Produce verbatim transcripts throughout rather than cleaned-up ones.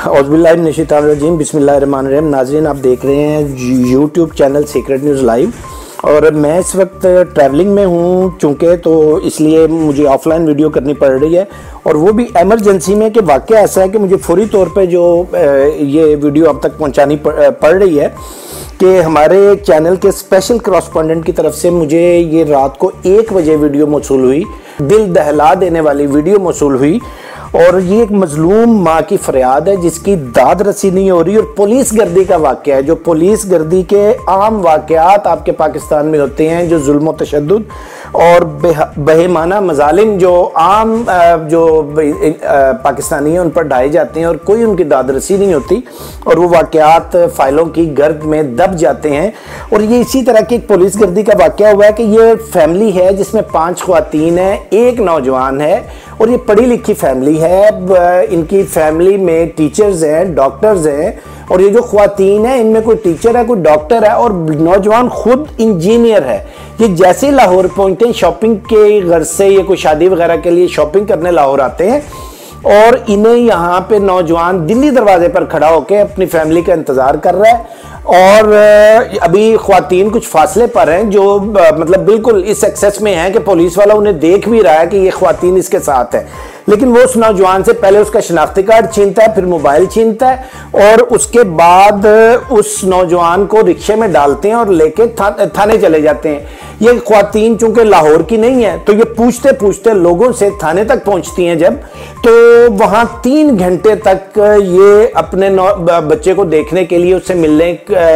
औज़ुबिल्लाहिमिनश्शैतानिर्रजीम बिस्मिल्लाहिर्रहमानिर्रहीम। नाज़रीन, आप देख रहे हैं YouTube channel secret news live और मैं इस वक्त ट्रैवलिंग में हूँ चूँकि, तो इसलिए मुझे ऑफलाइन वीडियो करनी पड़ रही है और वो भी एमरजेंसी में कि वाक़या ऐसा है कि मुझे फौरी तौर पे जो ये वीडियो अब तक पहुँचानी पड़ रही है कि हमारे चैनल के स्पेशल करस्पॉन्डेंट की तरफ से मुझे ये रात को एक बजे वीडियो मौसूल हुई, दिल दहला देने वाली वीडियो मौसूल हुई। और ये एक मजलूम माँ की फरियाद है जिसकी दाद रसी नहीं हो रही और पुलिस गर्दी का वाक़या है। जो पुलिस गर्दी के आम वाक़यात आपके पाकिस्तान में होते हैं, जो जुल्म तशद्दुद और बेहमाना मजालिम जो आम जो पाकिस्तानी हैं उन पर ढाए जाते हैं और कोई उनकी दाद रसी नहीं होती और वो वाक़यात फ़ाइलों की गर्द में दब जाते हैं। और ये इसी तरह की एक पुलिस गर्दी का वाक़या हुआ है कि ये फैमिली है जिसमें पाँच ख़वातीन हैं, एक नौजवान है और ये पढ़ी लिखी फैमिली है। इनकी फैमिली में टीचर्स हैं, डॉक्टर्स हैं और ये जो ख़वातीन हैं इनमें कोई टीचर है, कोई डॉक्टर है और नौजवान खुद इंजीनियर है। ये जैसे ही लाहौर पहुंचते, शॉपिंग के घर से ये कोई शादी वगैरह के लिए शॉपिंग करने लाहौर आते हैं और इन्हें यहाँ पे नौजवान दिल्ली दरवाजे पर खड़ा होकर अपनी फैमिली का इंतज़ार कर रहा है। और अभी ख़वातीन कुछ फासले पर हैं जो मतलब बिल्कुल इस एक्सेस में हैं कि पुलिस वाला उन्हें देख भी रहा है कि ये ख़वातीन इसके साथ है, लेकिन वो उस नौजवान से पहले उसका शनाख्ती कार्ड छीनता है, फिर मोबाइल छीनता है और उसके बाद उस नौजवान को रिक्शे में डालते हैं और लेके था, थाने चले जाते हैं। ये ख़वातीन चूंकि लाहौर की नहीं है तो ये पूछते पूछते लोगों से थाने तक पहुंचती हैं जब, तो वहाँ तीन घंटे तक ये अपने बच्चे को देखने के लिए उससे मिलने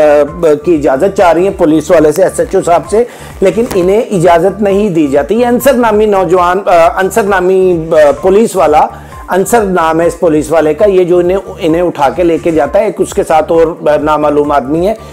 की इजाज़त चाह रही हैं पुलिस वाले से, एस एच ओ साहब से, लेकिन इन्हें इजाज़त नहीं दी जाती। ये अंसर नामी नौजवान, अंसर नामी पुलिस वाला, अंसर नाम है इस पुलिस वाले का, ये जो इन्हें इन्हें उठा के लेके जाता है, एक उसके साथ और नामालूम आदमी है,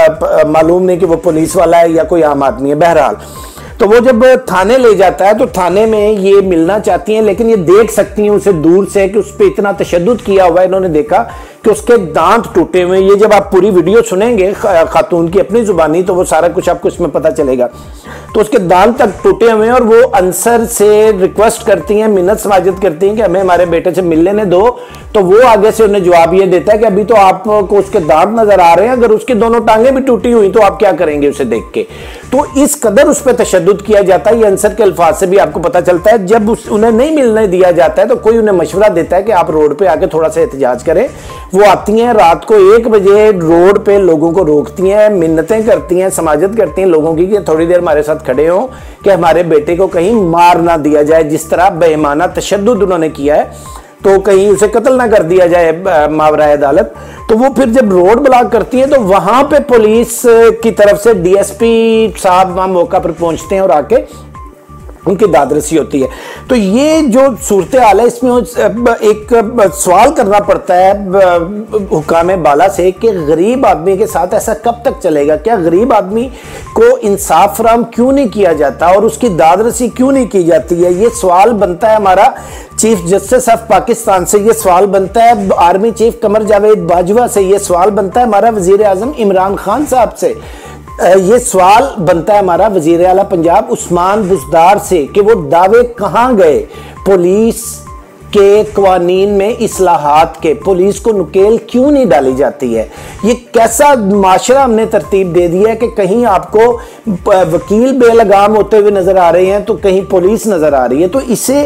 मालूम नहीं कि वो पुलिस वाला है या कोई आम आदमी है। बहरहाल तो वो जब थाने ले जाता है तो थाने में ये मिलना चाहती हैं, लेकिन ये देख सकती हैं उसे दूर से कि उस पर इतना तशद्दुद किया हुआ है। इन्होंने देखा कि उसके दांत टूटे हुए। ये जब आप पूरी वीडियो सुनेंगे खातून की अपनी जुबानी तो वो सारा कुछ आपको इसमें पता चलेगा। तो उसके दांत तक टूटे हुए हैं और वो अंसर से रिक्वेस्ट करती हैं, मिन्नत समाजत करती हैं कि हमें हमारे बेटे से मिल लेने दो। तो वो आगे से उन्हें जवाब ये देता है कि अभी तो आपको उसके दांत नजर आ रहे हैं, अगर उसकी दोनों टांगें भी टूटी हुई तो आप क्या करेंगे उसे देख के। तो इस कदर उस पर तशद्दुद किया जाता है। ये अंसर के अल्फाज से भी आपको पता चलता है। जब उस उन्हें नहीं मिलने दिया जाता है तो कोई उन्हें मशवरा देता है कि आप रोड पे आके थोड़ा सा एहतजाज करें। वो आती हैं रात को एक बजे, रोड पे लोगों को रोकती हैं, मिन्नतें करती हैं, समाजत करती हैं लोगों की कि थोड़ी देर हमारे साथ खड़े हों कि हमारे बेटे को कहीं मार ना दिया जाए। जिस तरह बेईमाना तशद्दुद उन्होंने किया है तो कहीं उसे कत्ल ना कर दिया जाए मावराए अदालत। तो वो फिर जब रोड ब्लॉक करती है तो वहां पे पुलिस की तरफ से डी एस पी साहब वहां मौका पर पहुंचते हैं और आके उनकी दादरसी होती है। तो ये जो सूरत हाल है इसमें एक सवाल करना पड़ता है हुकाम बाला से कि गरीब आदमी के साथ ऐसा कब तक चलेगा? क्या गरीब आदमी को इंसाफ फराहम क्यों नहीं किया जाता और उसकी दादरसी क्यों नहीं की जाती है? ये सवाल बनता है हमारा चीफ जस्टिस ऑफ पाकिस्तान से, ये सवाल बनता है आर्मी चीफ कमर जावेद बाजवा से, ये सवाल बनता है हमारा वजीर आजम इमरान खान साहब से, ये सवाल बनता है हमारा वजीर आला पंजाब उस्मान बुज़दार से कि वो दावे कहाँ गए पुलिस के कवानीन में इस्लाहात के? पुलिस को नुकेल क्यों नहीं डाली जाती है? ये कैसा माशरा हमने तरतीब दे दिया है कि कहीं आपको वकील बेलगाम होते हुए नजर आ रहे हैं तो कहीं पुलिस नजर आ रही है। तो इसे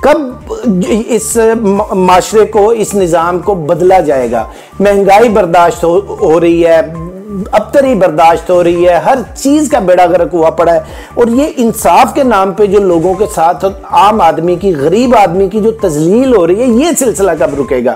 कब इस माशरे को, इस निज़ाम को बदला जाएगा? महंगाई बर्दाश्त हो, हो रही है, अबतरी बर्दाश्त हो रही है, हर चीज का बेड़ा गर्क हुआ पड़ा है और ये इंसाफ के नाम पे जो लोगों के साथ आम आदमी की, गरीब आदमी की जो तजलील हो रही है, ये सिलसिला कब रुकेगा?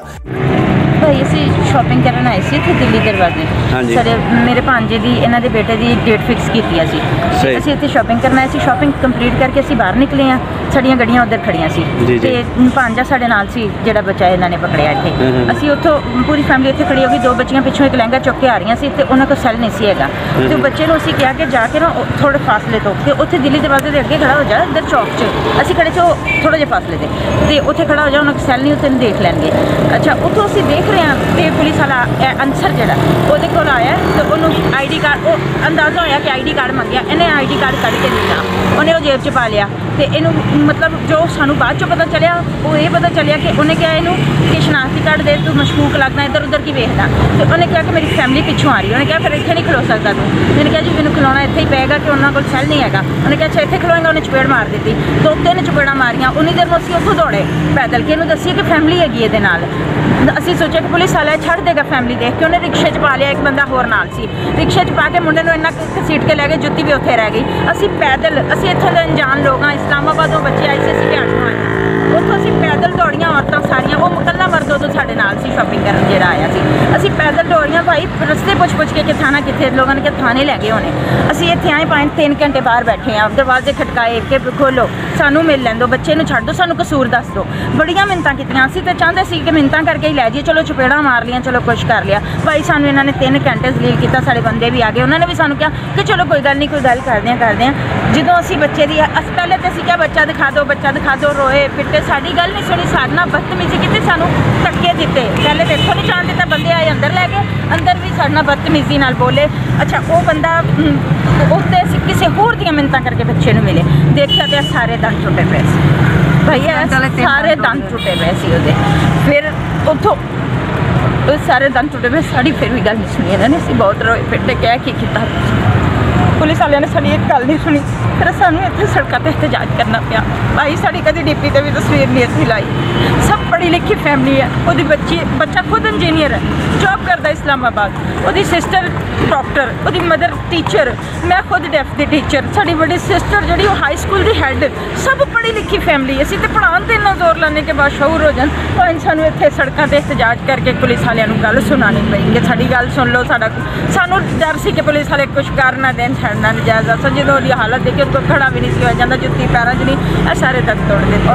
शॉपिंग करना आए थे दिल्ली दरवाजे। हाँ सर मेरे भांजे की इन्हों के बेटे की डेट फिक्स की असी इतने शॉपिंग करना आए, शॉपिंग कंप्लीट करके असी बाहर निकले हैं, साड़ियाँ गड्डियाँ उधर खड़ियाँ सी ते भांजा साढ़े नाल सी जिहड़ा बच्चा इन्होंने पकड़िया इत्थे। असी उत्थों पूरी फैमिली इत्थे खड़ी होगी, दो बच्चियाँ पिछों एक लहंगा चुक के आ रही सी ते उन्होंने कोल सैल नहीं सी हैगा। तो बच्चे को असी कहा कि जाके ना थोड़े फासले तो ते उत्थे दिल्ली दरवाजे के अगे खड़ा हो जा, इधर चौक च असी खड़े चो थोड़े जे फासले ते ते उत्थे खड़ा हो जा, उन्होंने सैल नहीं, उत्थे देख लैणगे। अच्छा उत्थों असी देख रहे हैं तो पुलिस वाला अंसर जरा ਉਹਦੇ ਕੋਲ आया तो उन्होंने आई डी कार्ड, वो अंदाजा होया कि आई डी कार्ड मंगया, इन्हें आई डी कार्ड कढ़ के दिता, उन्हें वो जेब च पा लिया। ਤੇ ਇਹਨੂੰ ਮਤਲਬ ਜੋ ਸਾਨੂੰ ਬਾਅਦ ਚੋਂ ਪਤਾ ਚੱਲਿਆ ਉਹ ਇਹ ਪਤਾ ਚੱਲਿਆ ਕਿ ਉਹਨੇ ਕਿਹਾ ਇਹਨੂੰ ਕਿ ਸ਼ਨਾਖਤੀ ਕਾਰਡ ਦੇ, ਤੂੰ ਮਸ਼ਕੂਕ ਲੱਗਦਾ, ਇੱਧਰ ਉੱਧਰ ਕੀ ਵੇਖਦਾ। ਤੇ ਉਹਨੇ ਕਿਹਾ ਕਿ ਮੇਰੀ ਫੈਮਿਲੀ ਪਿੱਛੋਂ ਆ ਰਹੀ। ਉਹਨੇ ਕਿਹਾ ਫਿਰ ਇੱਥੇ ਨਹੀਂ ਖਲੋ ਸਕਦਾ ਤੂੰ। ਉਹਨੇ ਕਿਹਾ ਜੀ ਮੈਨੂੰ ਖਲੋਣਾ ਇੱਥੇ ਹੀ ਪਏਗਾ ਕਿ ਉਹਨਾਂ ਕੋਲ ਸੈੱਲ ਨਹੀਂ ਹੈਗਾ। ਉਹਨੇ ਕਿਹਾ ਅੱਛਾ ਇੱਥੇ ਖਲੋਏਗਾ। ਉਹਨੇ ਚਪੇੜ ਮਾਰ ਦਿੱਤੀ, ਦੋ ਤਿੰਨ ਚਪੇੜਾਂ ਮਾਰੀਆਂ। ਉਨੀ ਦੇਰ ਨੂੰ ਅਸੀਂ ਉੱਥੋਂ ਦੌੜੇ ਪੈਦਲ ਕਿ ਇਹਨੂੰ ਦੱਸੀਏ ਕਿ ਫੈਮਿਲੀ ਹੈਗੀ ਇਹਦੇ ਨਾਲ। ਅਸੀਂ ਸੋਚਿਆ ਕਿ ਪੁਲਿਸ ਵਾਲਾ ਛੱਡ ਦੇਗਾ ਫੈਮਿਲੀ ਦੇਖ ਕੇ। ਉਹਨੇ ਰਿਕਸ਼ੇ 'ਚ ਪਾ ਲਿਆ, ਇੱਕ ਬੰਦਾ ਹੋਰ ਨਾਲ ਸੀ। ਰਿਕਸ਼ੇ 'ਚ ਪਾ ਕੇ ਮੁੰਡੇ ਨੂੰ ਇੰਨਾ ਘਸੀਟ ਕੇ ਲੈ ਗਏ, ਜੁੱਤੀ ਵੀ ਉੱਥੇ ਰਹਿ ਗਈ। ਅਸੀਂ ਪੈਦਲ, ਅਸੀਂ ਇੱਥੋਂ ਦੇ ਅਣਜਾਣ ਲੋਕ ਹਾਂ, ਇਸਲਾਮਾਬਾਦੋਂ ਬੱਚੇ ਆਏ ਸੀ, ਅਸੀਂ ਬਿਹਾਰ ਤੋਂ ਆਏ। ਉੱਥੋਂ ਅਸੀਂ ਪੈਦਲ ਦੌੜੀਆਂ ਔਰਤਾਂ ਸਾਰੀਆਂ। ਉਹ ਇਕੱਲਾ ਮਰਦ ਉਦੋਂ ਸਾਡੇ ਨਾਲ ਸੀ ਸ਼ਾਪਿੰਗ ਕਰਨ ਜਿਹੜਾ ਆਇਆ ਸੀ। ਅਸੀਂ ਪੈਦਲ ਦੌੜੀਆਂ ਭਾਈ, ਰਸਤੇ ਪੁੱਛ ਪੁੱਛ ਕੇ ਕਿ ਥਾਣਾ ਕਿੱਥੇ, ਲੋਕਾਂ ਨੇ ਕਿਹਾ ਥਾਣੇ ਲੈ ਗਏ ਹੋਣੇ। ਅਸੀਂ ਇੱਥੇ ਆਏ ਪੰਜ ਤਿੰਨ ਘੰਟੇ ਬਾਹਰ ਬੈਠੇ ਹਾਂ, ਦਰਵਾਜ਼ੇ ਖਟਕਾਏ ਕਿ ਖੋਲੋ, ਸਾਨੂੰ ਮਿਲ ਲੈਣ ਦਿਓ, ਬੱਚੇ ਨੂੰ ਛੱਡ ਦਿਓ, ਸਾਨੂੰ ਕਸੂਰ ਦੱਸ ਦਿਓ। ਬੜੀਆਂ ਮਿੰਨਤਾਂ ਕੀਤੀਆਂ। ਅਸੀਂ ਤਾਂ ਚਾਹੁੰਦੇ ਸੀ ਕਿ ਮਿੰਨਤਾਂ ਕਰਕੇ ਹੀ ਲੈ ਜਾਈਏ, ਚਲੋ ਚਪੇੜਾਂ ਮਾਰ ਲੀਆਂ, ਚਲੋ ਕੁਛ ਕਰ ਲਿਆ। ਭਾਈ ਸਾਨੂੰ ਇਹਨਾਂ ਨੇ ਤਿੰਨ ਘੰਟੇ ਜ਼ਲੀਲ ਕੀਤਾ। ਸਾਡੇ ਬੰਦੇ ਵੀ ਆ ਗਏ, ਉਹਨਾਂ ਨੇ ਵੀ ਸਾਨੂੰ ਕਿਹਾ ਕਿ ਚਲੋ ਕੋਈ ਗੱਲ ਨਹੀਂ, ਕੋਈ ਗੱਲ ਕਰਦੇ ਹਾਂ ਕਰਦੇ ਹਾਂ। ਜਦੋਂ ਅਸੀਂ ਬੱਚੇ ਦੀ ਅਸੀਂ ਪਹਿਲੇ ਤਾਂ ਅਸੀਂ ਕਿਹਾ ਬੱਚਾ ਦਿਖਾ ਦਿਓ, ਬੱਚਾ ਦਿਖਾ ਦਿਓ, ਰੋਏ ਪਿੱਟੇ, ਸਾਡੀ ਗੱਲ ਨਹੀਂ ਸੁਣੀ। ਸਾਡੇ ਨਾਲ ਬਦਤਮੀਜ਼ੀ ਕੀਤੀ, ਸਾਨੂੰ ਧੱਕੇ ਦਿੱਤੇ। ਪਹਿਲੇ ਦੇਖੋ ਨਹੀਂ ਜਾਣ ਦਿੱਤਾ, ਬੰਦੇ ਆਏ ਅੰਦਰ ਲੈ ਗਏ, ਅੰਦਰ ਵੀ ਸਾਡੇ ਨਾਲ ਬਦਤਮੀਜ਼ੀ ਨਾਲ ਬੋਲੇ। ਅੱਛਾ ਉਹ ਬੰਦਾ ਉੱਤੇ ਅਸੀਂ ਕਿਸੇ ਹੋਰ ਦੀਆਂ ਮਿੰਨਤਾਂ ਕਰਕੇ ਬੱਚੇ ਨੂੰ ਮਿਲੇ, ਦੇਖਿਆ ਤੇ ਸਾਰੇ ਦੰਦ ਟੁੱਟੇ ਪਏ ਸੀ ਭਈਆ, ਸਾਰੇ ਦੰਦ ਟੁੱਟੇ ਪਏ ਸੀ ਉਹਦੇ। ਫਿਰ ਉੱਥੋਂ ਸਾਰੇ ਦੰਦ ਟੁੱਟੇ ਪਏ, ਸਾਡੀ ਫਿਰ ਵੀ ਗੱਲ ਨਹੀਂ ਸੁਣੀ ਇਹਨਾਂ ਨੇ। ਅਸੀਂ ਬਹੁਤ ਰੋਏ ਪਿੱਟੇ, ਕਹਿ ਕੀ ਕੀਤਾ ਪੁਲਿਸ ਵਾਲਿਆਂ ਨੇ, ਸਾਡੀ ਇੱਕ ਗੱਲ ਨਹੀਂ ਸੁਣੀ। ਫਿਰ ਸਾਨੂੰ ਇੱਥੇ ਸੜਕਾਂ 'ਤੇ ਇhtਜਾਜ ਕਰਨਾ ਪਿਆ। ਭਾਈ ਸਾਡੀ ਕਦੇ ਡੀਪੀ 'ਤੇ ਵੀ ਤਸਵੀਰ ਨਹੀਂ ਅਸੀਂ ਲਾਈ। ਸਭ ਪੜ੍ਹੀ ਲਿਖੀ ਫੈਮਿਲੀ ਹੈ। ਉਹਦੀ ਬੱਚੀ ਬੱਚਾ ਖੁਦ ਇੰਜੀਨੀਅਰ ਹੈ, ਜੌਬ ਕਰਦਾ ਇਸਲਾਮਾਬਾਦ। ਉਹਦੀ ਸਿਸਟਰ ਡਾਕਟਰ, ਉਹਦੀ ਮਦਰ ਟੀਚਰ, ਮੈਂ ਖੁਦ ਡੈਫ ਦੀ ਟੀਚਰ, ਸਾਡੀ ਵੱਡੀ ਸਿਸਟਰ ਜਿਹੜੀ ਉਹ ਹਾਈ ਸਕੂਲ ਦੀ ਹੈੱਡ। ਸਭ ਪੜ੍ਹੀ ਲਿਖੀ ਫੈਮਿਲੀ। ਅਸੀਂ ਤਾਂ ਪੜ੍ਹਾਉਣ 'ਤੇ ਇੰਨਾ ਜ਼ੋਰ ਲਾਉਂਦੇ ਕਿ ਬਾਸ਼ਊਰ ਹੋ ਜਾਣ। ਭਾਈ ਸਾਨੂੰ ਇੱਥੇ ਸੜਕਾਂ 'ਤੇ ਇhtਜਾਜ ਕਰਕੇ ਪੁਲਿਸ ਵਾਲਿਆਂ ਨੂੰ ਗੱਲ ਸੁਣਾਉਣੀ ਪਈ ਕਿ ਸਾਡੀ ਗੱਲ ਸੁਣ ਲਓ। ਸਾਡਾ ਸਾਨੂੰ ਡਰ ਸੀ ਕਿ ਪੁਲਿਸ ਵਾਲੇ ਕੁਛ ਕਰ ਨਾ ਦੇਣ, ਛੱਡਣਾ ਨਜਾਇਜ਼। ਅਸਾਂ ਜਦੋਂ ਉਹਦੀ ਹਾਲਤ ਦੇਖੀ, ਉਹ ਖੜਾ ਵੀ ਨਹੀਂ ਸੀ ਹੋਇਆ ਜਾਂਦਾ, ਜੁੱਤੀ ਪੈਰਾਂ 'ਚ ਨਹੀਂ, ਇਹ ਸਾਰੇ ਤੱਕ ਤੋੜ ਦਿੱਤੇ।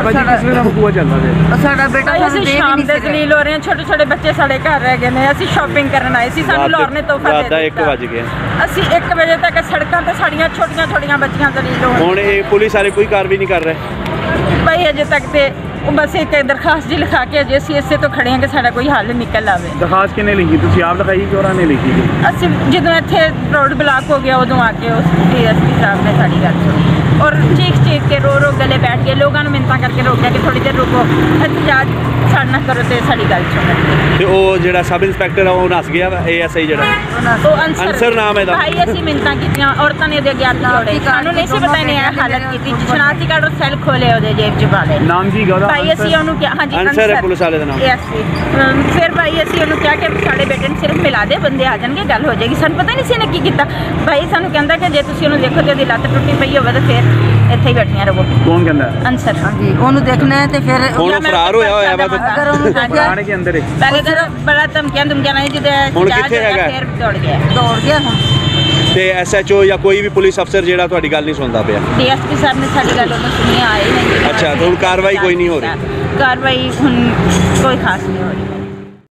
ਸਾਡਾ ਬੇਟਾ ਅਸੀਂ ਸ਼ਾਮ ਦੇ ਜ਼ਲੀਲ ਹੋ ਰਹੇ ਹਾਂ, ਛੋਟੇ ਛੋਟੇ ਬੱਚੇ ਸਾਡੇ ਘਰ ਰਹਿ ਗਏ ਨੇ। ਅਸੀਂ ਸ਼ਾਪਿੰਗ ਕਰਨ ਆਏ ਸੀ, ਸਾਨੂੰ ਲਾਹੌਰ ਨੇ ਤੋਹਫਾ ਦੇ ਦਿੱਤਾ। ਇੱਕ ਵਜ ਗਿਆ, ਅਸੀਂ ਇੱਕ ਵਜੇ ਤੱਕ ਸੜਕਾਂ ਤੇ ਸਾਡੀਆਂ ਛੋਟੀਆਂ ਛੋਟੀਆਂ ਬੱਚੀਆਂ ਜ਼ਲੀਲ ਹੋ ਰਹੀਆਂ। ਹੁਣ ਇਹ ਪੁਲਿਸ ਵਾਲੇ ਕੋਈ ਕਾਰਵਾਈ ਨਹੀਂ ਕਰ ਰਹੇ ਭਾਈ ਅਜੇ ਤੱਕ ਤੇ ਉਹ ਬਸ ਇੱਕ ਦਰਖਾਸਤ ਜੀ ਲਿਖਾ ਕੇ ਅਜੇ ਅਸੀਂ ਇਸੇ ਤੋਂ ਖੜੇ ਹਾਂ ਕਿ ਸਾਡਾ ਕੋਈ ਹੱਲ ਨਿਕਲ ਆਵੇ। ਦਰਖਾਸਤ ਕਿਹਨੇ ਲਿਖੀ? ਤੁਸੀਂ ਆਪ ਲਿਖਾਈ ਕਿ ਉਹਨਾਂ ਨੇ ਲਿਖੀ? ਅਸੀਂ ਜਦੋਂ ਇੱਥੇ ਰੋਡ ਬਲਾਕ ਹੋ ਗਿਆ ਉਦੋਂ ਆ ਕੇ ਉਸ ਡੀ ਐਸ ਪੀ ਸਾਹਿਬ ਨੇ ਸਾਡੀ ਗੱਲ ਸੁਣੀ ਔਰ ਚੀਖ ਚੀਖ ਕੇ ਰੋ ਰੋ ਗਲੇ ਬੈਠ ਕੇ ਲੋਕਾਂ ਨੂੰ ਮਿੰਨਤਾਂ ਕਰਕੇ ਰੋਕਿਆ ਕਿ ਥੋੜੀ ਦੇਰ ਰੁਕੋ, ਇhtਜਾਜ ਸਾਡੇ ਨਾਲ ਕਰੋ ਤੇ ਸਾਡੀ ਗੱਲ ਸੁਣੋ। ਤੇ ਉਹ ਜਿਹੜਾ ਸਬ ਇੰਸਪੈਕਟਰ ਆ ਉਹ ਨੱਸ ਗਿਆ, ਏ ਐਸ ਆਈ ਜਿਹੜਾ ਉਹ ਅਨਸਰ ਨਾਮ ਹੈ ਦਾ। ਭਾਈ ਅਸੀਂ ਮਿੰਨਤਾਂ ਕੀਤੀਆਂ, ਔਰਤਾਂ ਨੇ ਉਹਦੇ ਅੱਗੇ ਹੱਥ ਜੋੜੇ, ਸਾਨੂੰ ਨਹੀਂ ਸੀ ਪਤਾ ਇਹਨੇ ਇਹ ਹਾਲਤ ਕੀਤੀ। ਸ਼ਨਾਖਤੀ ਕਾਰਡ ਔਰ ਸੈੱਲ ਖੋਲੇ ਉਹਦੇ ਜੇਬ 'ਚ ਪਾ ਲਏ। ਨਾਮ ਕੀ ਉਹਦਾ? ਭਾਈ ਅਸੀਂ ਉਹਨੂੰ ਕਿਹਾ, ਹਾਂਜੀ ਅਨਸਰ ਹੈ ਪੁਲਿਸ ਵਾਲੇ ਦਾ ਨਾਮ। ਯੈਸ ਜੀ। ਫਿਰ ਭਾਈ ਅਸੀਂ ਉਹਨੂੰ ਕਿਹਾ ਕਿ ਸਾਡੇ ਬੇਟੇ ਨੂੰ ਸਿਰਫ ਮਿਲਾ ਦੇ, ਬੰਦੇ ਆ ਜਾਣਗੇ, ਗੱਲ ਹੋ ਜਾਏਗੀ। ਸਾਨੂੰ ਪਤਾ ਨਹੀਂ ਸੀ ਇਹਨੇ ਕੀ ਕੀਤਾ। ਭਾਈ ਸਾਨੂੰ ਕਹਿੰਦਾ ਕਿ ਜੇ ਤੁਸੀਂ ਉਹਨੂੰ ਦੇਖੋ ਤੇ ਉਹਦੀ ਲੱਤ ਟੁੱਟੀ ਪਈ ਹੋਵੇ ਤਾਂ ਫਿਰ ਇੱਥੇ ਹੀ ਬੈਠੀਆਂ ਰਹੋ। ਕੌਣ ਕਹਿੰਦਾ? ਅਨਸਰ। ਹਾਂਜੀ ਉਹਨੂੰ ਦੇਖਣਾ ਹੈ ਤੇ ਫਿਰ ਹੁਣ ਫਰਾਰ ਹੋਇਆ ਹੋਇਆ ਵਾ ਅਗਰ ਉਹਨੂੰ ਥਾਣੇ ਦੇ ਅੰਦਰ ਹੈ। ਪਹਿਲੇ ਤਾਂ ਬੜਾ ਧਮਕੀਆਂ ਧਮਕੀਆਂ ਨਹੀਂ, ਜਦੋਂ ਹੁਣ ਕਿੱਥੇ ਹੈਗਾ? ਫਿਰ ਦੌੜ ਗਿਆ ਦੌੜ ਗਿਆ ਹੁਣ। ਤੇ ਐਸ ਐਚ ਓ ਜਾਂ ਕੋਈ ਵੀ ਪੁਲਿਸ ਅਫਸਰ ਜਿਹੜਾ ਤੁਹਾਡੀ ਗੱਲ ਨਹੀਂ ਸੁਣਦਾ ਪਿਆ? ਡੀ ਐਸ ਪੀ ਸਾਹਿਬ ਨੇ ਸਾਡੀ ਗੱਲ ਉਹਨੂੰ ਸੁਣੀ, ਆਏ ਨਹੀਂ। ਅੱਛਾ, ਤਾਂ ਹੁਣ ਕਾਰਵਾਈ ਕੋਈ ਨਹੀਂ ਹੋ ਰਹੀ? ਕਾਰਵਾਈ ਹੁਣ ਕੋਈ ਖਾਸ ਨਹੀਂ ਹੋ ਰਹੀ।